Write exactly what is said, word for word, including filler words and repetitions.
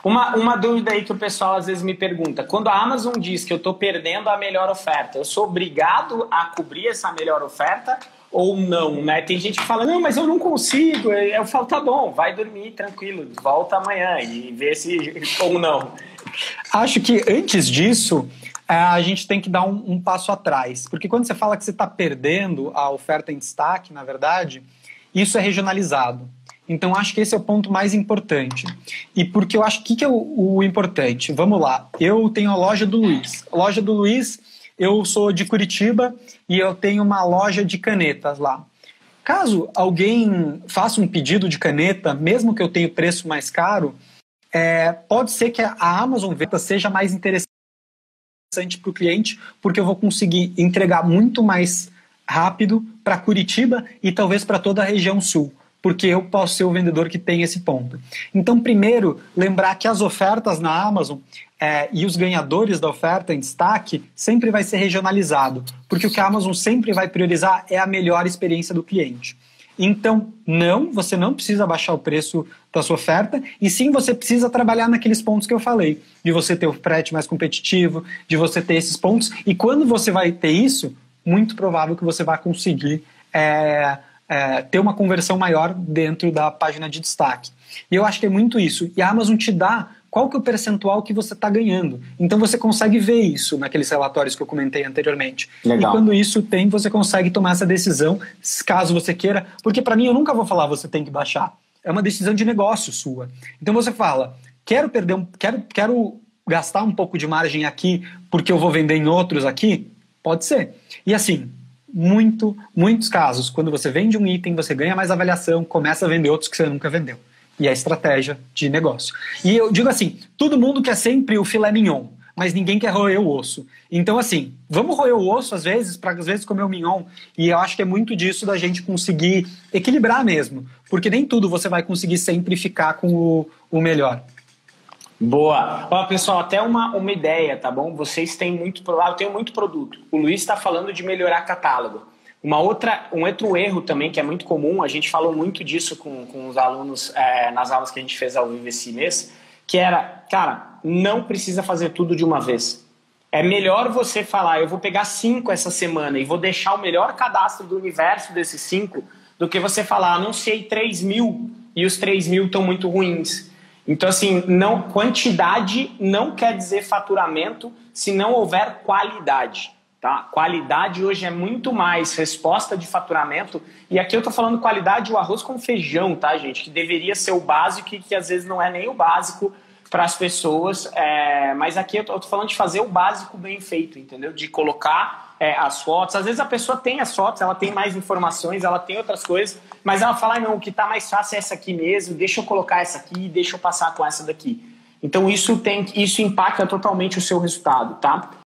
Uma, uma dúvida aí que o pessoal às vezes me pergunta, quando a Amazon diz que eu estou perdendo a melhor oferta, eu sou obrigado a cobrir essa melhor oferta ou não, né? Tem gente que fala, não, mas eu não consigo. Eu falo, tá bom, vai dormir tranquilo, volta amanhã e vê se ou não. Acho que antes disso, a gente tem que dar um, um passo atrás, porque quando você fala que você está perdendo a oferta em destaque, na verdade, isso é regionalizado. Então, acho que esse é o ponto mais importante. E porque eu acho que, que é o, o importante? Vamos lá. Eu tenho a loja do Luiz. A loja do Luiz, eu sou de Curitiba e eu tenho uma loja de canetas lá. Caso alguém faça um pedido de caneta, mesmo que eu tenha preço mais caro, é, pode ser que a Amazon Venda seja mais interessante para o cliente, porque eu vou conseguir entregar muito mais rápido para Curitiba e talvez para toda a região sul, porque eu posso ser o vendedor que tem esse ponto. Então, primeiro, lembrar que as ofertas na Amazon é, e os ganhadores da oferta em destaque sempre vai ser regionalizado, porque o que a Amazon sempre vai priorizar é a melhor experiência do cliente. Então, não, você não precisa baixar o preço da sua oferta, e sim você precisa trabalhar naqueles pontos que eu falei, de você ter o frete mais competitivo, de você ter esses pontos, e quando você vai ter isso, muito provável que você vai conseguir é, é, ter uma conversão maior dentro da página de destaque. E eu acho que é muito isso. E a Amazon te dá qual que é o percentual que você está ganhando. Então você consegue ver isso naqueles relatórios que eu comentei anteriormente. Legal. E quando isso tem, você consegue tomar essa decisão, caso você queira. Porque para mim eu nunca vou falar você tem que baixar. É uma decisão de negócio sua. Então você fala, quero perder um, quero, quero gastar um pouco de margem aqui porque eu vou vender em outros aqui? Pode ser. E assim, muito, muitos casos, quando você vende um item, você ganha mais avaliação, começa a vender outros que você nunca vendeu. E é estratégia de negócio. E eu digo assim, todo mundo quer sempre o filé mignon, mas ninguém quer roer o osso. Então assim, vamos roer o osso às vezes, para às vezes comer o mignon. E eu acho que é muito disso da gente conseguir equilibrar mesmo. Porque nem tudo você vai conseguir sempre ficar com o, o melhor. Boa. Ó, pessoal, até uma, uma ideia, tá bom? Vocês têm muito, eu tenho muito produto. O Luiz está falando de melhorar catálogo. Uma outra, um outro erro também que é muito comum, a gente falou muito disso com, com os alunos é, nas aulas que a gente fez ao vivo esse mês, que era, cara, não precisa fazer tudo de uma vez. É melhor você falar, eu vou pegar cinco essa semana e vou deixar o melhor cadastro do universo desses cinco, do que você falar, anunciei três mil e os três mil estão muito ruins. Então, assim, não, quantidade não quer dizer faturamento se não houver qualidade. Tá? Qualidade hoje é muito mais resposta de faturamento. E aqui eu tô falando qualidade o arroz com feijão, tá, gente? Que deveria ser o básico e que às vezes não é nem o básico para as pessoas. É... Mas aqui eu tô, eu tô falando de fazer o básico bem feito, entendeu? De colocar é, as fotos. Às vezes a pessoa tem as fotos, ela tem mais informações, ela tem outras coisas, mas ela fala, ah, não, o que tá mais fácil é essa aqui mesmo, deixa eu colocar essa aqui, deixa eu passar com essa daqui. Então isso, tem, isso impacta totalmente o seu resultado, tá?